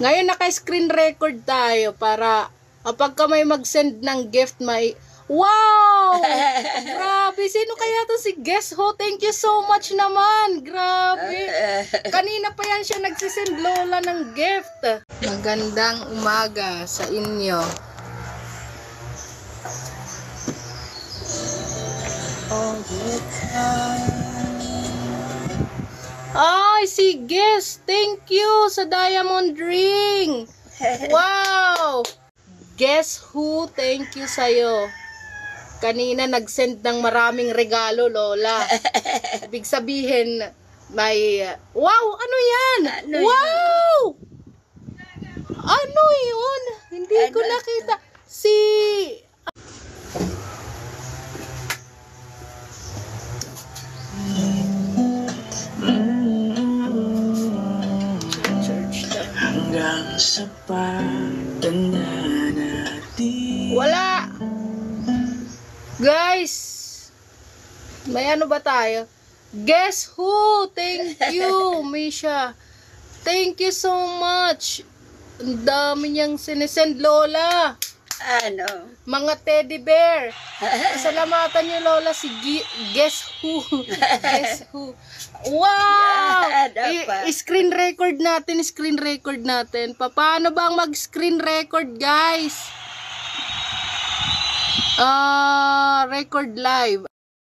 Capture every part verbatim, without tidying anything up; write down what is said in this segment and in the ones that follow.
Ngayon naka-screen record tayo para kapag ka may mag-send ng gift, may... Wow! Grabe! Sino kaya to si Guess Who? Thank you so much naman! Grabe! Kanina pa yan siya nagsisend, Lola, ng gift. Magandang umaga sa inyo. All the time. Ay, si Guess! Thank you sa diamond ring! Wow! Guess Who? Thank you sa'yo. Kanina nag-send ng maraming regalo, Lola. Ibig sabihin, may... Wow! Ano yan? Ano wow! Yun? Ano yun? Hindi ano? Ko nakita. Si... Hanggang sa pagtanda natin. Wala! Guys, may ano ba tayo? Guess Who? Thank you, Misha. Thank you so much. Ang dami niyang sinesend, Lola. Ano? Mga teddy bear. Pasalamatan niyo, Lola, si G Guess Who. Guess Who. Wow! I screen record natin, screen record natin. Paano bang mag-screen record, guys? Ah, uh, record live.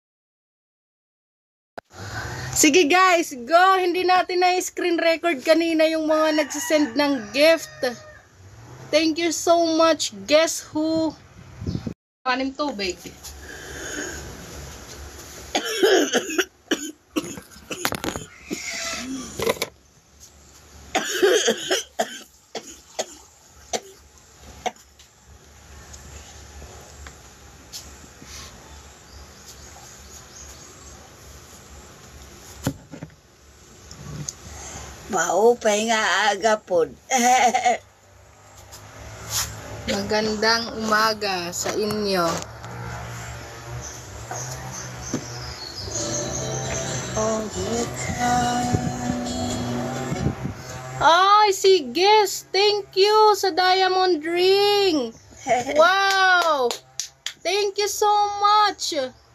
Sige guys, go. Hindi natin na screen record kanina yung mga nagsisend ng gift. Thank you so much. Guess Who? Panim tubig. Maupay nga agapon. Magandang umaga sa inyo. All the time. Ay, si Guess! Thank you sa diamond ring! Wow! Thank you so much!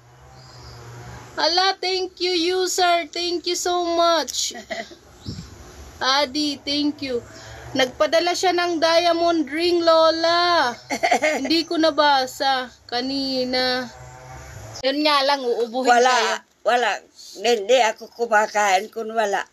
Ala, thank you, user! Thank you so much! Adi, thank you. Nagpadala siya ng diamond ring, Lola. Hindi ko nabasa kanina. Yun nga lang, uubuhin wala, tayo. Wala. Hindi ako kumakain kung wala.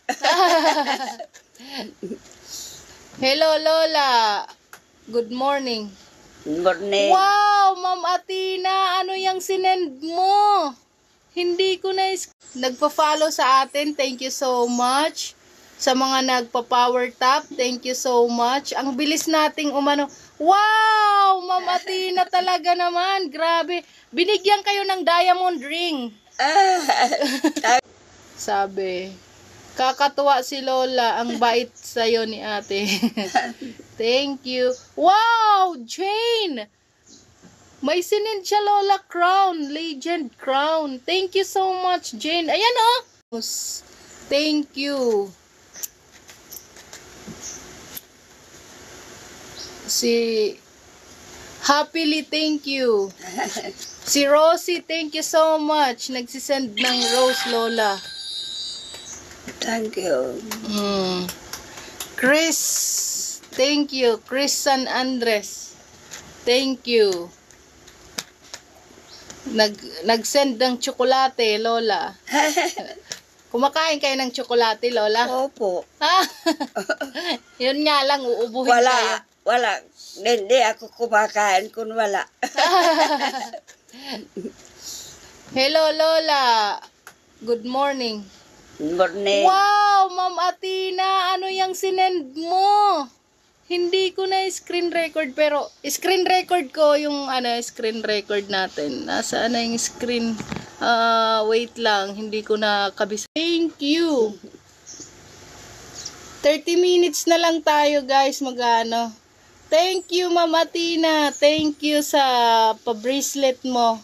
Hello, Lola. Good morning. Good morning. Wow, Ma'am Atina. Ano yung sinend mo? Hindi ko na... Nagpa-follow sa atin. Thank you so much. Sa mga nagpa-power tap, thank you so much. Ang bilis nating umano. Wow! Ma'am Atina talaga naman. Grabe. Binigyan kayo ng diamond ring. Sabi, kakatuwa si Lola. Ang bait sa'yo ni ate. Thank you. Wow! Jane! May sinend siya, Lola, crown. Legend crown. Thank you so much, Jane. Ayan, oh. Thank you. Si Happily, thank you. Si Rosie, thank you so much. Nagsisend ng rose, Lola. Thank you. Mm. Chris, thank you. Chris San Andres, thank you. Nag nagsend ng tsokolate, Lola. Kumakain kayo ng tsokolate, Lola? Opo. Yun nga lang, uubuhin wala, kayo. Wala. Hindi ako kumakain kung wala. Hello, Lola. Good morning. Good morning. Wow, Ma'am Atina. Ano yung sinend mo? Hindi ko na screen record, pero screen record ko yung ano, screen record natin. Nasaan na yung screen? Uh, wait lang, hindi ko na kabisa. Thank you. thirty minutes na lang tayo, guys, magano. Thank you, Ma'am Atina. Thank you sa pa-bracelet mo.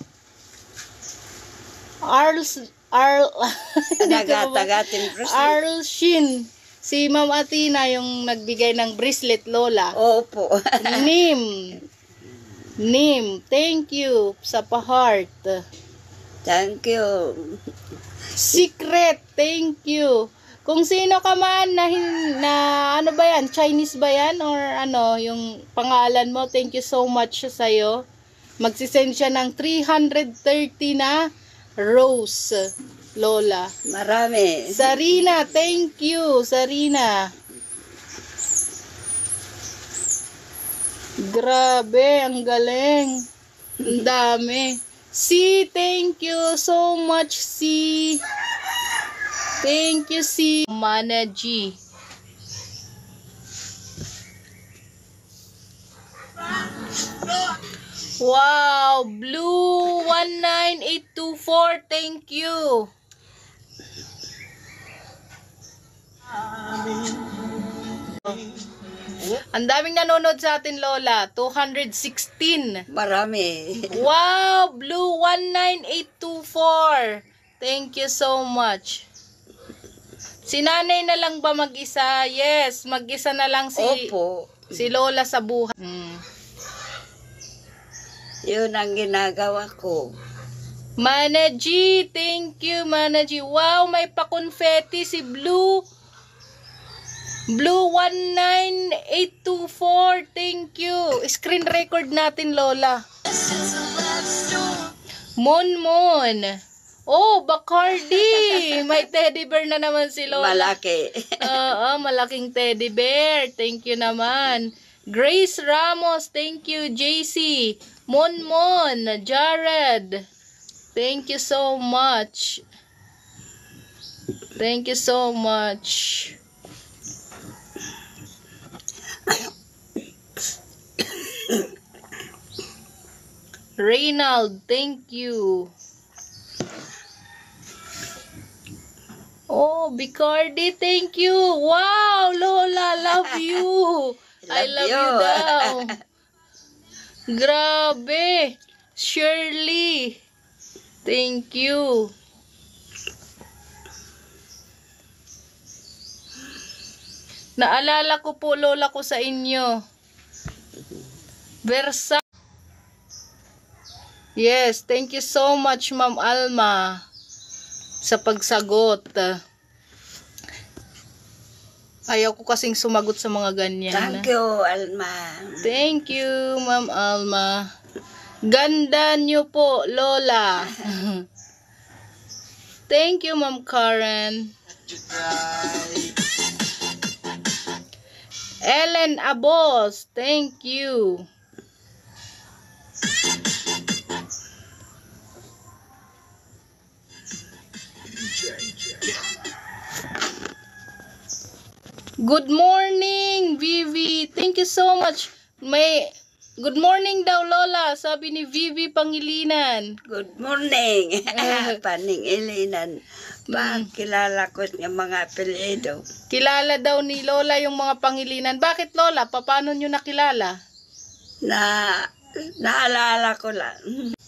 Arls Arl Taga-tagatin bracelet. Arl Shin. Si Ma'am Athena yung nagbigay ng bracelet, Lola. Opo. Nim. Nim, thank you sa pa-heart. Thank you. Secret, thank you. Kung sino ka man na, hin- na ano ba yan, Chinese ba yan or ano, yung pangalan mo, thank you so much sa'yo. Magsisend siya ng three hundred thirty na rose, Lola. Marami. Sarina, thank you, Sarina. Grabe, ang galing. Ang dami. Si, thank you so much, Si. Thank you, Si. Mana G. Wow, Blue one nine eight two four, thank you. Ang daming nanonood sa atin, Lola. two hundred sixteen. Marami. Wow, Blue one nine eight two four. Thank you so much. Si nanay na lang ba mag-isa? Yes, mag-isa na lang si Opo. si Lola sa buhay. Hmm. Yun ang ginagawa ko. Mana G, thank you, Mana G. Wow, may pa-confetti si Blue. Blue one nine eight two four, thank you. Screen record natin, Lola. Mon Mon. Oh, Bacardi. May teddy bear na naman si Lola. Malaki. Oo, malaking teddy bear. Thank you naman. Grace Ramos, thank you. J C. Mon Mon. Jared. Thank you so much. Thank you so much. Reynald, thank you. Oh, Bicardi, thank you. Wow, Lola, love you. I Love love you. you daw. Grabe. Shirley, thank you. Naalala ko po, Lola, ko sa inyo. Versa. Yes, thank you so much, Ma'am Alma, sa pagsagot. Ayaw ko kasing sumagot sa mga ganyan. Thank you, Alma. Thank you, Ma'am Alma. Ganda niyo po, Lola. Thank you, Ma'am Karen. Ellen Abos, thank you. Good morning, Vivi. Thank you so much. May good morning daw, Lola, sabi ni Vivi Pangilinan. Good morning. Paning Ilinan. Ba, kilala ko yung mga apelyido. Kilala daw ni Lola yung mga Pangilinan. Bakit, Lola? Paano nyo nakilala? Na, naalala ko lang.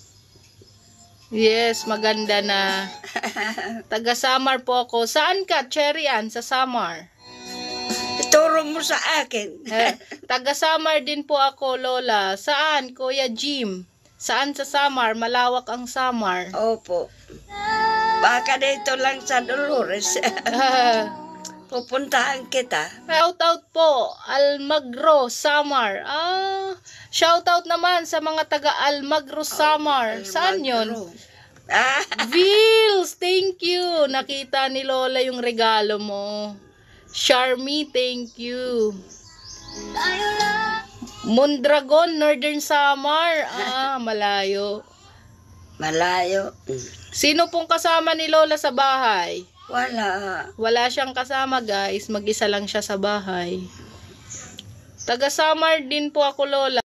Yes, maganda na. Taga Samar po ako. Saan ka, Cherry Ann? Sa Samar? Ituro mo sa akin. Eh, taga Samar din po ako, Lola. Saan, Kuya Jim? Saan sa Samar? Malawak ang Samar. Opo. Baka dito lang sa Dolores. Pupuntahan kita. Shout out po, Almagro, Samar. Ah, shout out naman sa mga taga Almagro, Samar. Saan yun? Ah, Vils, thank you. Nakita ni Lola yung regalo mo. Charmy, thank you. Mondragon, Northern Samar. Ah, malayo. malayo. Sino pong kasama ni Lola sa bahay? Wala. Wala siyang kasama, guys. Mag-isa lang siya sa bahay. Taga Samar din po ako, Lola.